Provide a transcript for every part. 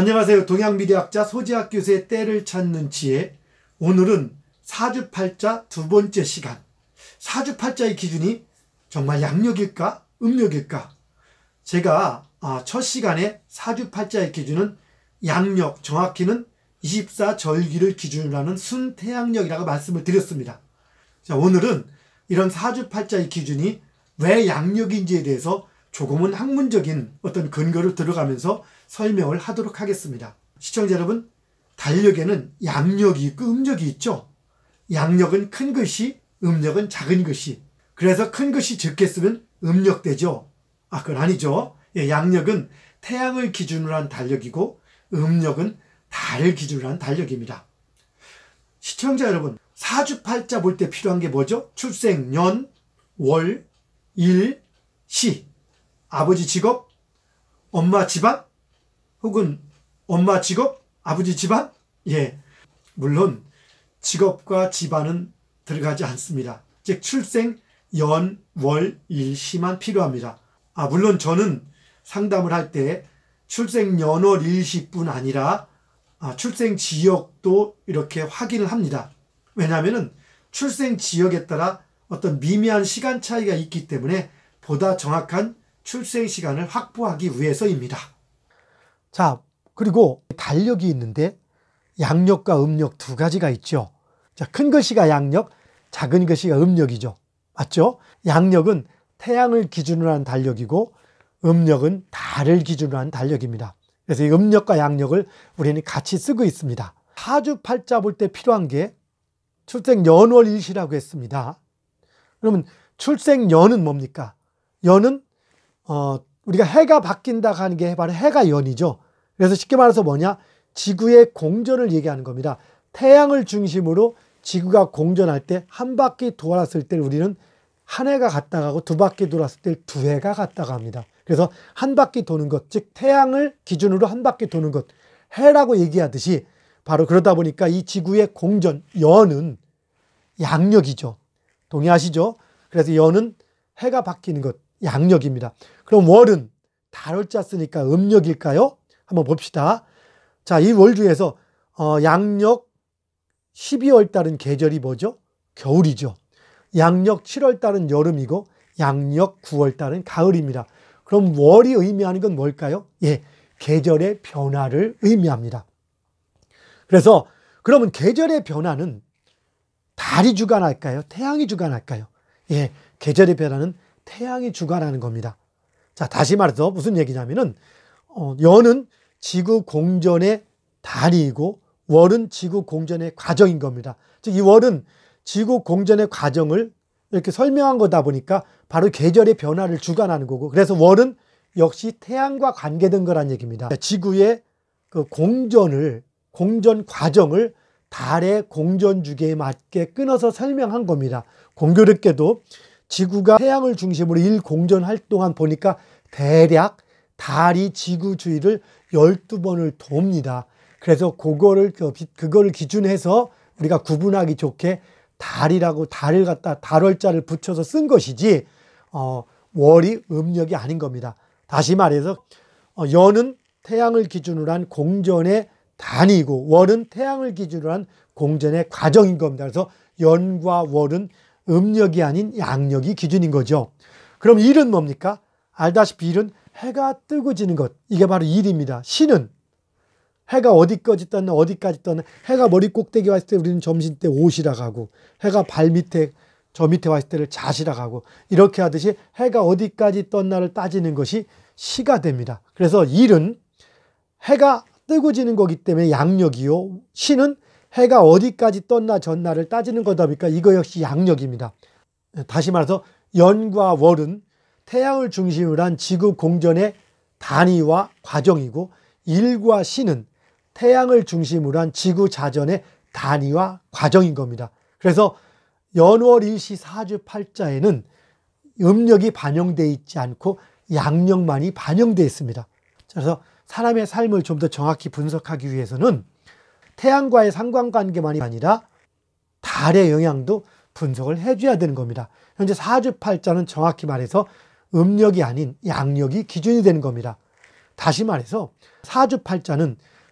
안녕하세요. 동양미래학자 소지학 교수의 때를 찾는 지혜. 오늘은 사주팔자 두 번째 시간. 사주팔자의 기준이 정말 양력일까? 음력일까? 제가 첫 시간에 사주팔자의 기준은 양력, 정확히는 24절기를 기준으로 하는 순태양력이라고 말씀을 드렸습니다. 자, 오늘은 이런 사주팔자의 기준이 왜 양력인지에 대해서 조금은 학문적인 어떤 근거를 들어가면서 설명을 하도록 하겠습니다. 시청자 여러분, 달력에는 양력이 있고 음력이 있죠. 양력은 큰 글씨, 음력은 작은 글씨. 그래서 큰 글씨 적게 쓰면 음력되죠. 그건 아니죠. 양력은 태양을 기준으로 한 달력이고 음력은 달을 기준으로 한 달력입니다. 시청자 여러분, 사주팔자 볼 때 필요한 게 뭐죠? 출생, 년, 월, 일, 시. 아버지 직업, 엄마 집안, 혹은 엄마 직업, 아버지 집안? 물론 직업과 집안은 들어가지 않습니다. 즉 출생, 연, 월, 일, 시만 필요합니다. 물론 저는 상담을 할 때 출생, 연, 월, 일, 시뿐 아니라 출생 지역도 이렇게 확인을 합니다. 왜냐하면 출생 지역에 따라 어떤 미미한 시간 차이가 있기 때문에 보다 정확한 출생 시간을 확보하기 위해서입니다. 자, 그리고 달력이 있는데 양력과 음력 두 가지가 있죠. 자, 큰 글씨가 양력, 작은 글씨가 음력이죠. 맞죠? 양력은 태양을 기준으로 한 달력이고 음력은 달을 기준으로 한 달력입니다. 그래서 이 음력과 양력을 우리는 같이 쓰고 있습니다. 사주팔자 볼 때 필요한 게 출생 연월일시라고 했습니다. 그러면 출생연은 뭡니까? 연은 우리가 해가 바뀐다 하는 게 바로 해가 연이죠. 그래서 쉽게 말해서 뭐냐? 지구의 공전을 얘기하는 겁니다. 태양을 중심으로 지구가 공전할 때 한 바퀴 돌았을 때 우리는 한 해가 갔다 가고 두 바퀴 돌았을 때 두 해가 갔다 갑니다. 그래서 한 바퀴 도는 것, 즉 태양을 기준으로 한 바퀴 도는 것, 해라고 얘기하듯이 바로 그러다 보니까 이 지구의 공전, 연은 양력이죠. 동의하시죠? 그래서 연은 해가 바뀌는 것, 양력입니다. 그럼 월은 달월자 쓰니까 음력일까요? 한번 봅시다. 자, 이 월 중에서 양력 12월 달은 계절이 뭐죠? 겨울이죠. 양력 7월 달은 여름이고 양력 9월 달은 가을입니다. 그럼 월이 의미하는 건 뭘까요? 계절의 변화를 의미합니다. 그래서 그러면 계절의 변화는 달이 주관할까요? 태양이 주관할까요? 계절의 변화는 태양이 주관하는 겁니다. 자, 다시 말해서 무슨 얘기냐면은 연은 지구 공전의 달이고 월은 지구 공전의 과정인 겁니다. 즉 이 월은 지구 공전의 과정을 이렇게 설명한 거다 보니까 바로 계절의 변화를 주관하는 거고, 그래서 월은 역시 태양과 관계된 거란 얘기입니다. 지구의 그 공전 과정을 달의 공전 주기에 맞게 끊어서 설명한 겁니다. 공교롭게도 지구가 태양을 중심으로 일공전 활동한 보니까 대략 달이 지구 주위를 12번을 돕니다. 그래서 그거를 기준해서 우리가 구분하기 좋게 달이라고 달을 갖다 달월자를 붙여서 쓴 것이지 월이 음력이 아닌 겁니다. 다시 말해서 연은 태양을 기준으로 한 공전의 단위이고 월은 태양을 기준으로 한 공전의 과정인 겁니다. 그래서 연과 월은 음력이 아닌 양력이 기준인 거죠. 그럼 일은 뭡니까? 알다시피 일은 해가 뜨고 지는 것, 이게 바로 일입니다. 시는 해가 어디까지 떴나 해가 머리 꼭대기 왔을 때 우리는 점심때 오시라고 하고, 해가 발 밑에 저 밑에 왔을 때를 자시라고 하고, 이렇게 하듯이 해가 어디까지 떴나를 따지는 것이 시가 됩니다. 그래서 일은 해가 뜨고 지는 거기 때문에 양력이요, 시는 해가 어디까지 떴나 졌나를 따지는 거다 보니까 이거 역시 양력입니다. 다시 말해서 연과 월은 태양을 중심으로 한 지구 공전의 단위와 과정이고, 일과 시는 태양을 중심으로 한 지구 자전의 단위와 과정인 겁니다. 그래서 연월일시 사주팔자에는 음력이 반영되어 있지 않고 양력만이 반영되어 있습니다. 그래서 사람의 삶을 좀 더 정확히 분석하기 위해서는 태양과의 상관관계만이 아니라 달의 영향도 분석을 해줘야 되는 겁니다. 현재 사주팔자는 정확히 말해서 음력이 아닌 양력이 기준이 되는 겁니다. 다시 말해서 사주팔자는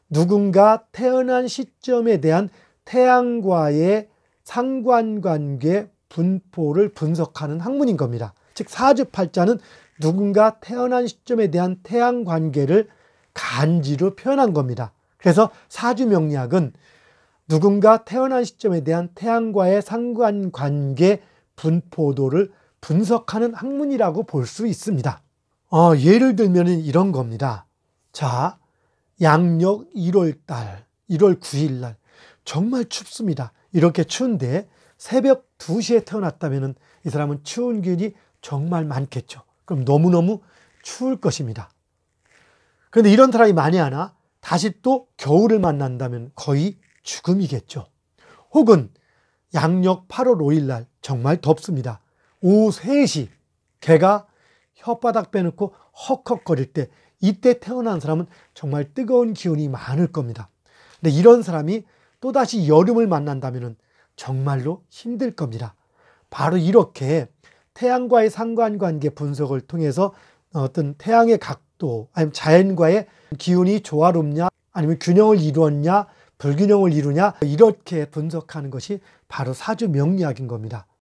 누군가 태어난 시점에 대한 태양과의 상관관계 분포를 분석하는 학문인 겁니다. 즉 사주팔자는 누군가 태어난 시점에 대한 태양 관계를 간지로 표현한 겁니다. 그래서 사주명리학은 누군가 태어난 시점에 대한 태양과의 상관관계 분포도를 분석하는 학문이라고 볼 수 있습니다. 예를 들면 이런 겁니다. 자, 양력 1월달, 1월 9일 날 정말 춥습니다. 이렇게 추운데 새벽 2시에 태어났다면 이 사람은 추운 기운이 정말 많겠죠. 그럼 너무너무 추울 것입니다. 그런데 이런 사람이 만약에 다시 또 겨울을 만난다면 거의 죽음이겠죠. 혹은 양력 8월 5일 날 정말 덥습니다. 오후 3시 개가 혓바닥 빼놓고 헉헉거릴 때 이때 태어난 사람은 정말 뜨거운 기운이 많을 겁니다. 근데 이런 사람이 또다시 여름을 만난다면 정말로 힘들 겁니다. 바로 이렇게 태양과의 상관관계 분석을 통해서 어떤 태양의 각도, 아니면 자연과의 기운이 조화롭냐, 아니면 균형을 이루었냐, 불균형을 이루냐, 이렇게 분석하는 것이 바로 사주 명리학인 겁니다.